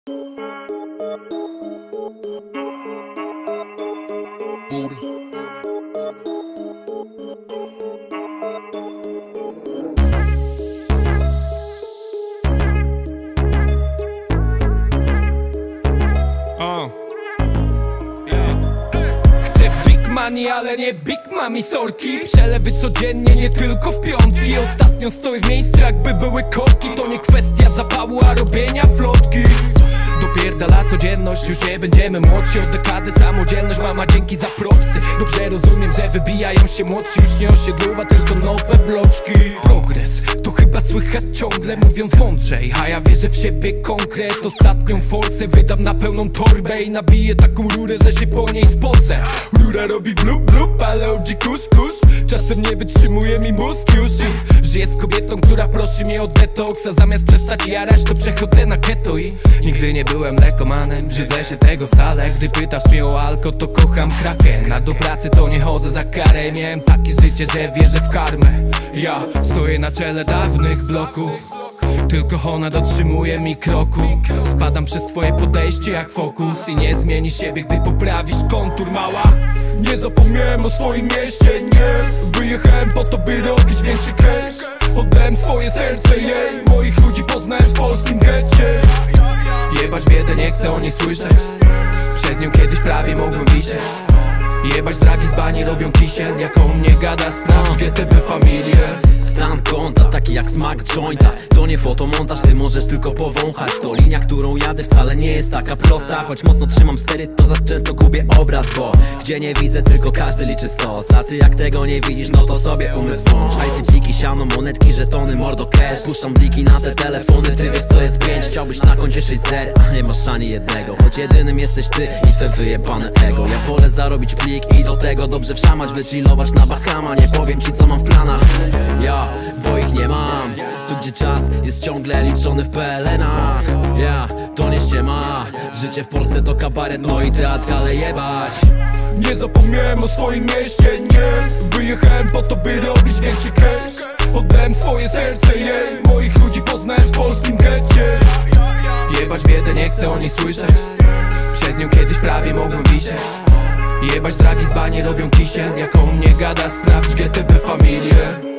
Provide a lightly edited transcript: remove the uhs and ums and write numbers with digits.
Ale nie Big Mami sorki. Przelewy codziennie, nie tylko w piątki. Ostatnio stoję w miejscu jakby były korki. To nie kwestia zapału, a robienia flotki. Dopierdala codzienność, już nie będziemy młodsi. Od dekady samodzielność, mama dzięki za propsy. Dobrze rozumiem, że wybijają się młodsi. Już nie osiedlowa, tylko nowe bloczki. Progres, to chyba słychać ciągle, mówiąc mądrzej. A ja wierzę w siebie konkret. Ostatnią forsę wydam na pełną torbę i nabiję taką rurę, że się po niej spocę. Rura robi blup blup, ale OG kusz kusz. Czasem nie wytrzymuje mi mózg już. Żyję z kobietą, która prosi mnie o detoks, a zamiast przestać jarać, to przechodzę na keto. I nigdy nie byłem lekomanem, brzydzę się tego stale. Gdy pytasz mnie o alko, to kocham kraken. A do pracy to nie chodzę za karę. Miałem takie życie, że wierzę w karmę. Ja stoję na czele dawnych bloków, tylko ona dotrzymuje mi kroku. Spadam przez twoje podejście jak fokus i nie zmieni siebie, gdy poprawisz kontur, mała. Nie zapomniałem o swoim mieście, nie. Wyjechałem po to, by robić większy cash. Oddałem swoje serce jej, moich ludzi poznałem w polskim getcie. Jebać biedę, nie chcę o niej słyszeć. Przez nią kiedyś prawie mogłem wisieć. Jebać dragi z bani robią kisiel. Jak o mnie gada, sprawdź GTB familię. Stan konta, taki jak smak jointa. To nie fotomontaż, ty możesz tylko powąchać. To linia, którą jadę, wcale nie jest taka prosta. Choć mocno trzymam stery, to za często gubię obraz. Bo gdzie nie widzę, tylko każdy liczy sos. A ty jak tego nie widzisz, no to sobie umysł włącz. Hajsy, pliki, siano, monetki, żetony, mordo, cash. Puszczam bliki na te telefony, ty wiesz co jest 5. Chciałbyś na koncie 6 zer, a nie masz ani jednego. Choć jedynym jesteś ty i twe wyjebane ego. Ja wolę zarobić plik i do tego dobrze wszamać. Wychillować na Bahama, nie powiem ci co mam w planach. Ja, bo ich nie mam. Tu gdzie czas jest ciągle liczony w PLN-ach. Ja, to nie ściema. Życie w Polsce to kabaret, no i teatrale jebać. Nie zapomniałem o swoim mieście, nie. Wyjechałem po to, by robić większy cash. Oddałem swoje serce jej, moich ludzi poznałem w polskim getcie. Jebać biedę, nie chcę o niej słyszeć. Przez nią kiedyś prawie mogłem wisieć. Jebać dragi z bani robią kisiel. Jak o mnie gada, sprawdź GTB familię.